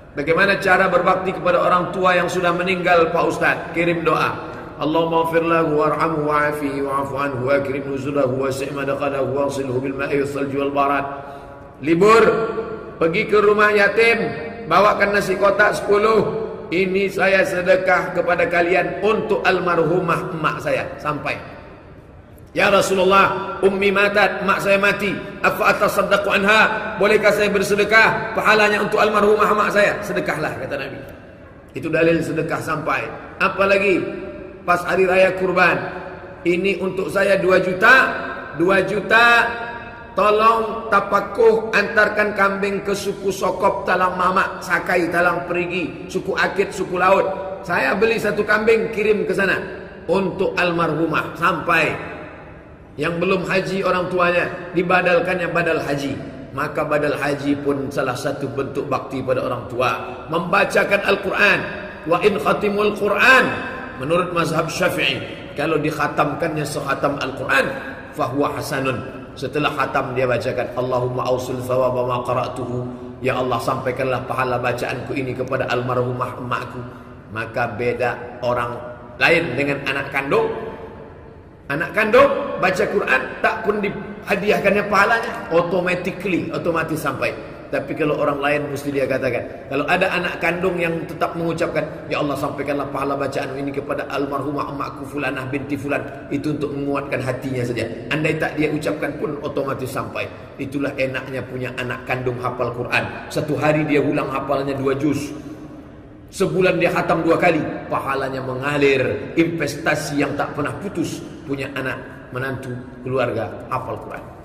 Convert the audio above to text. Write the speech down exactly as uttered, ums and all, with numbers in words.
Bagaimana cara berbakti kepada orang tua yang sudah meninggal Pak Ustaz? Kirim doa. Allahumma ighfir lahu warhamhu wa'afihi wa'fu anhu wa akrim nuzulahu wasi' madkhalahu waghsilhu bil ma'i was-salji wal barad. Libur, pergi ke rumah yatim, bawakan nasi kotak sepuluh. Ini saya sedekah kepada kalian untuk almarhumah emak saya. Sampai. Ya Rasulullah, ummi matat, mak saya mati. Afa atasaddaqu anha? Bolehkah saya bersedekah pahalanya untuk almarhumah mak saya? Sedekahlah, kata Nabi. Itu dalil sedekah sampai. Apalagi pas hari raya kurban. Ini untuk saya dua juta. dua juta. Tolong tapakuh antarkan kambing ke suku Sokop, Talang Mamak, Sakai, Talang Perigi, suku Akit, suku Laut. Saya beli satu kambing, kirim ke sana untuk almarhumah. Sampai yang belum haji orang tuanya dibadalkannya badal haji. Maka badal haji pun salah satu bentuk bakti pada orang tua. Membacakan Al-Quran. Wa in khatimul Quran, menurut mazhab Syafi'i, kalau dikhatamkannya sekhatam Al-Quran, fahuwa hasanun. Setelah khatam dia bacakan Allahumma ausul thawaba ma qara'tuhu. Ya Allah, sampaikanlah pahala bacaanku ini kepada almarhumah emakku. Maka beda orang lain dengan anak kandung. Anak kandung baca Quran tak pun dihadiahkannya pahalanya, automatically, otomatis sampai. Tapi kalau orang lain mesti dia katakan. Kalau ada anak kandung yang tetap mengucapkan, ya Allah sampaikanlah pahala bacaan ini kepada almarhumah emakku fulanah binti fulan, itu untuk menguatkan hatinya saja. Andai tak dia ucapkan pun otomatis sampai. Itulah enaknya punya anak kandung hafal Quran. Satu hari dia ulang hafalannya dua juz. Sebulan dia khatam dua kali, pahalanya mengalir. Investasi yang tak pernah putus, punya anak, menantu, keluarga hafal Quran.